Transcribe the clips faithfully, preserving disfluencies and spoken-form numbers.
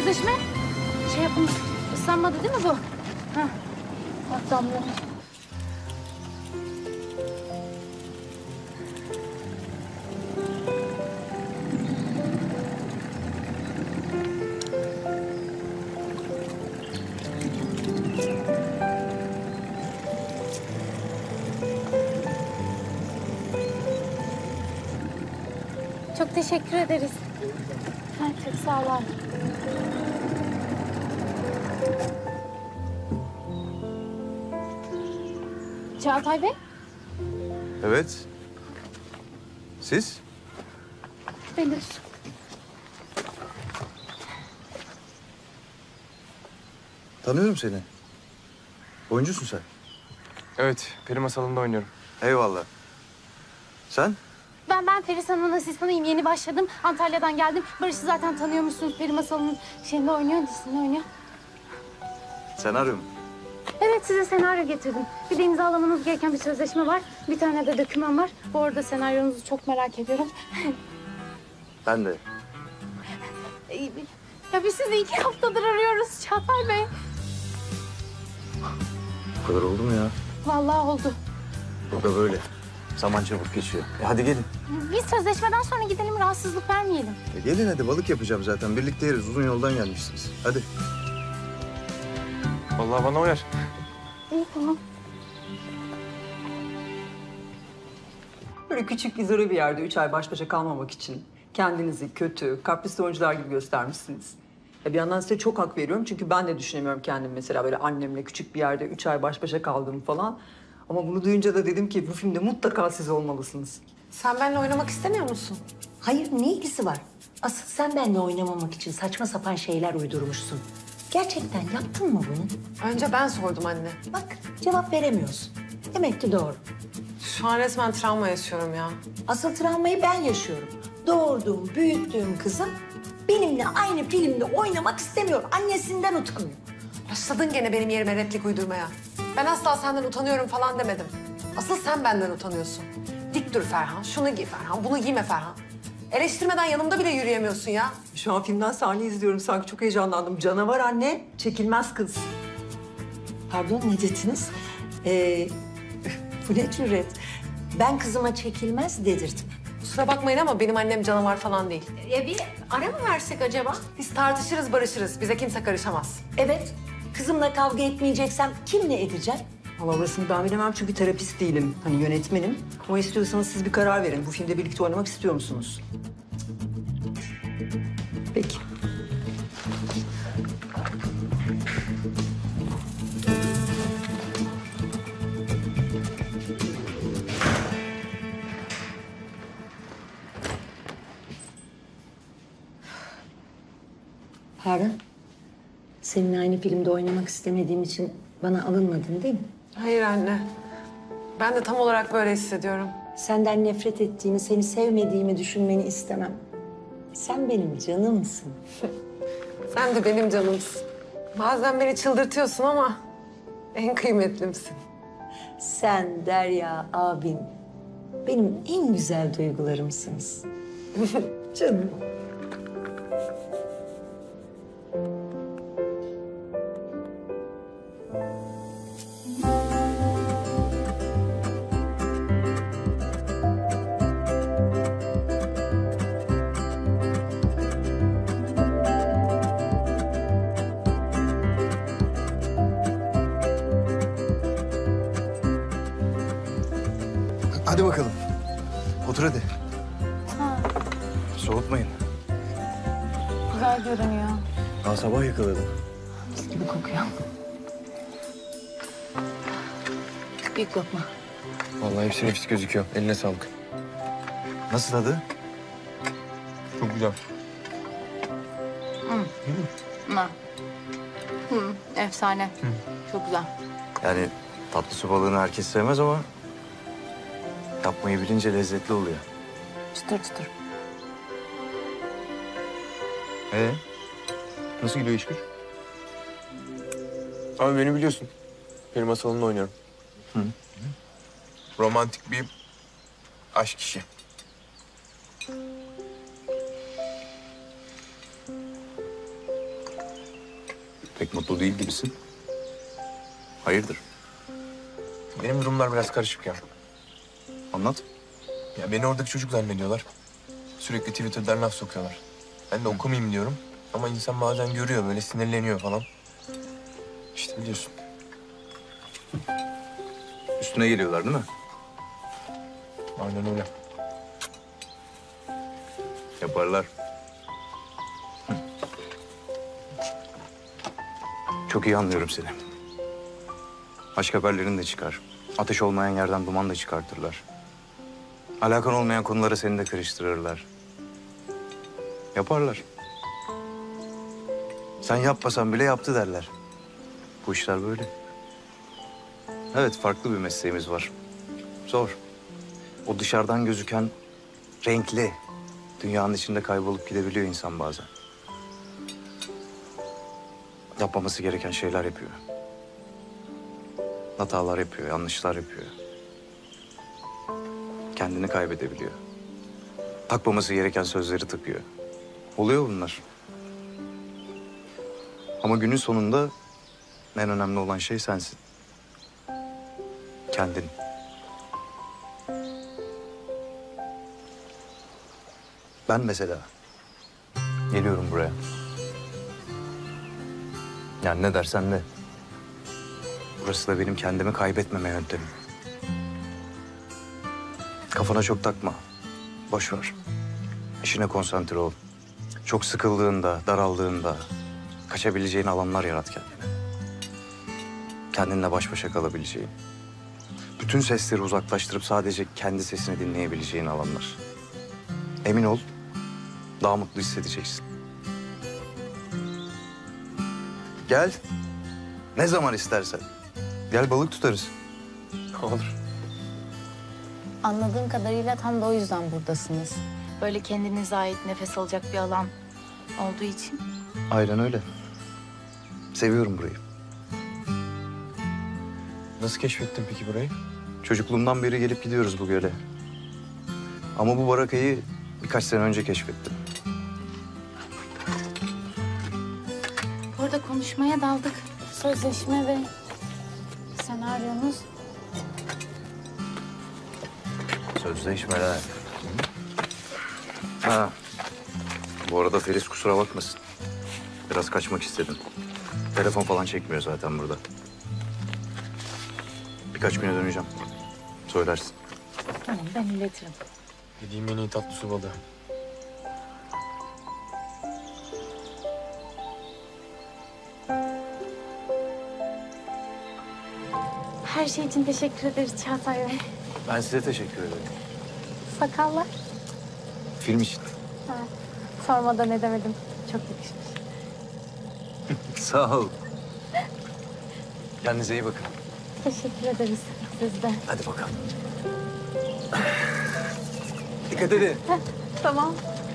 Sözleşme şey yapın, ıslanmadı değil mi bu? Ha. Bak damla. Çok teşekkür ederiz. Ha, çok sağ olun. Çağatay Bey. Evet. Siz? Benim. Tanıyorum seni. Oyuncusun sen. Evet, peri masalında oynuyorum. Eyvallah. Sen? Ben ben Feris Hanım'ın asistanıyım. Yeni başladım. Antalya'dan geldim. Barış'ı zaten tanıyormuşsunuz. Peri Masalı'nın şeyinde oynuyor, dizisinde oynuyor. Senaryo mu? Evet, size senaryo getirdim. Bir de imzalamanız gereken bir sözleşme var. Bir tane de doküman var. Bu arada senaryonuzu çok merak ediyorum. Ben de. Ya biz sizi iki haftadır arıyoruz Çağatay Bey. Bu kadar oldu mu ya? Vallahi oldu. Burada böyle. Zaman çabuk geçiyor. E hadi gelin. Biz sözleşmeden sonra gidelim, rahatsızlık vermeyelim. E gelin hadi, balık yapacağım zaten. Birlikte yeriz. Uzun yoldan gelmişsiniz. Hadi. Vallahi bana uyar. İyi, tamam. Böyle küçük, izole bir yerde üç ay baş başa kalmamak için kendinizi kötü, kaprisli oyuncular gibi göstermişsiniz. Ya bir yandan size çok hak veriyorum çünkü ben de düşünemiyorum kendim mesela böyle annemle küçük bir yerde üç ay baş başa kaldığımı falan. Ama bunu duyunca da dedim ki bu filmde mutlaka siz olmalısınız. Sen benimle oynamak istemiyor musun? Hayır, ne ilgisi var? Asıl sen benimle oynamamak için saçma sapan şeyler uydurmuşsun. Gerçekten yaptın mı bunu? Önce ben sordum anne. Bak, cevap veremiyorsun. Demek ki doğru. Şu an resmen travma yaşıyorum ya. Asıl travmayı ben yaşıyorum. Doğurduğum, büyüttüğüm kızım benimle aynı filmde oynamak istemiyor. Annesinden utkunuyor. Başladın gene benim yerime replik uydurmaya. Ben asla senden utanıyorum falan demedim. Asıl sen benden utanıyorsun. Dik dur Ferhan, şunu giy Ferhan, bunu giyme Ferhan. Eleştirmeden yanımda bile yürüyemiyorsun ya. Şu an filmden sahne izliyorum sanki çok heyecanlandım. Canavar anne, çekilmez kız. Pardon, ne dediniz? Ee, bu ne cüret? Ben kızıma çekilmez dedirtmem. Kusura bakmayın ama benim annem canavar falan değil. Ya bir ara mı versek acaba? Biz tartışırız, barışırız. Bize kimse karışamaz. Evet, kızımla kavga etmeyeceksem kimle edeceğim? Valla orasını ben bilemem çünkü terapist değilim. Hani yönetmenim. Ama istiyorsanız siz bir karar verin. Bu filmde birlikte oynamak istiyor musunuz? Peki. Harun, seninle aynı filmde oynamak istemediğim için bana alınmadın değil mi? Hayır anne. Ben de tam olarak böyle hissediyorum. Senden nefret ettiğimi, seni sevmediğimi düşünmeni istemem. Sen benim canımsın. Sen de benim canımsın. Bazen beni çıldırtıyorsun ama en kıymetlimsin. Sen, Derya, abin benim en güzel duygularımsınız. Canım. Hadi bakalım. Otur hadi. Ha, Soğutmayın. güzel görünüyor. Daha sabah yakaladım. Mis gibi kokuyor. Büyük lokma. Vallahi hepsi nefis gözüküyor. Eline sağlık. Nasıl tadı? Çok güzel. Ha. Hı, efsane. Çok güzel. Yani tatlı su balığını herkes sevmez ama yapmayı bilince lezzetli oluyor. Çıtır çıtır. Ee, nasıl gidiyor iş güç? Abi beni biliyorsun. Peri masalında oynuyorum. Hı. Romantik bir aşk işi. Pek mutlu değil gibisin. Hayırdır? Benim durumlar biraz karışık ya. Anlat. Ya beni oradaki çocuk zannediyorlar. Sürekli Twitter'dan laf sokuyorlar. Ben de okumayayım diyorum. Ama insan bazen görüyor, böyle sinirleniyor falan. İşte biliyorsun. Üstüne geliyorlar değil mi? Aynen öyle. Yaparlar. Hı. Çok iyi anlıyorum seni. Aşk haberlerin de çıkar. Ateş olmayan yerden duman da çıkartırlar. Alakan olmayan konulara seni de karıştırırlar. Yaparlar. Sen yapmasan bile yaptı derler. Bu işler böyle. Evet, farklı bir mesleğimiz var. Zor. O dışarıdan gözüken renkli, dünyanın içinde kaybolup gidebiliyor insan bazen. Yapmaması gereken şeyler yapıyor. Hatalar yapıyor, yanlışlar yapıyor. Kendini kaybedebiliyor. Takmaması gereken sözleri takıyor. Oluyor bunlar. Ama günün sonunda en önemli olan şey sensin. Kendin. Ben mesela geliyorum buraya. Yani ne dersen de. Burası da benim kendimi kaybetmeme yöntemim. Kafana çok takma. Boş ver. İşine konsantre ol. Çok sıkıldığında, daraldığında kaçabileceğin alanlar yarat kendine. Kendinle baş başa kalabileceğin. Bütün sesleri uzaklaştırıp sadece kendi sesini dinleyebileceğin alanlar. Emin ol, daha mutlu hissedeceksin. Gel. Ne zaman istersen. Gel balık tutarız. Olur. Anladığım kadarıyla tam da o yüzden buradasınız. Böyle kendinize ait nefes alacak bir alan olduğu için. Aynen öyle. Seviyorum burayı. Nasıl keşfettin peki burayı? Çocukluğumdan beri gelip gidiyoruz bu göle. Ama bu barakayı birkaç sene önce keşfettim. Burada konuşmaya daldık. Sözleşme ve senaryonuz. Sözleşmeler. Ha. Bu arada Feris kusura bakmasın. Biraz kaçmak istedim. Telefon falan çekmiyor zaten burada. Birkaç güne döneceğim. Söylersin. Tamam, ben iletirim. Yediğim en iyi tatlı su balığı. Her şey için teşekkür ederiz Çağatay Bey. Ben size teşekkür ederim. Sakallar. Film için. Ha, sormadan edemedim. Çok yakışmış. Sağ ol. Kendinize iyi bakın. Teşekkür ederiz siz de. Hadi bakalım. Dikkat edin. Tamam.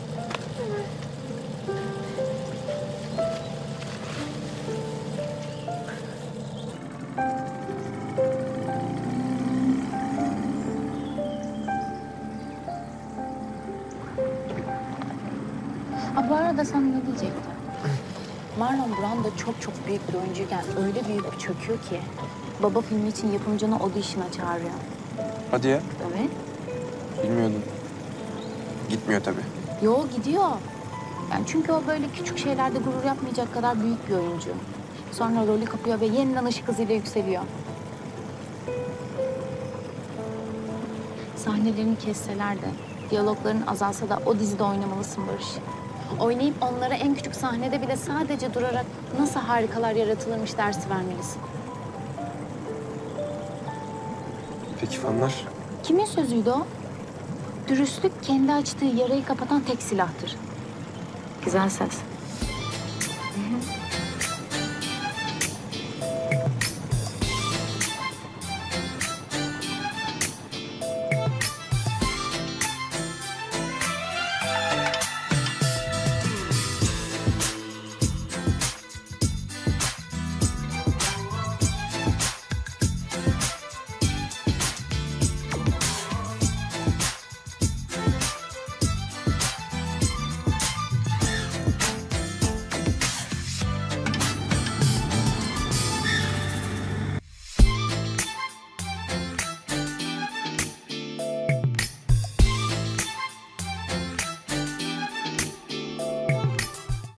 Aa, bu arada sana ne diyecektim? Marlon Brando çok çok büyük bir oyuncuyken öyle büyük bir çöküyor ki baba filmi için yapımcını audition'a çağırıyor. Hadi ya. Evet. Bilmiyordum. Gitmiyor tabii. Yo, gidiyor. Yani çünkü o böyle küçük şeylerde gurur yapmayacak kadar büyük bir oyuncu. Sonra rolü kapıyor ve yeniden ışık hızıyla yükseliyor. Sahnelerini kesseler de, diyalogların azalsa da o dizide oynamalısın Barış. Oynayıp onlara en küçük sahnede bile sadece durarak nasıl harikalar yaratılırmış dersi vermelisin. Peki fanlar? Kimin sözüydü o? Dürüstlük kendi açtığı yarayı kapatan tek silahtır. Güzel söz. Hı hı.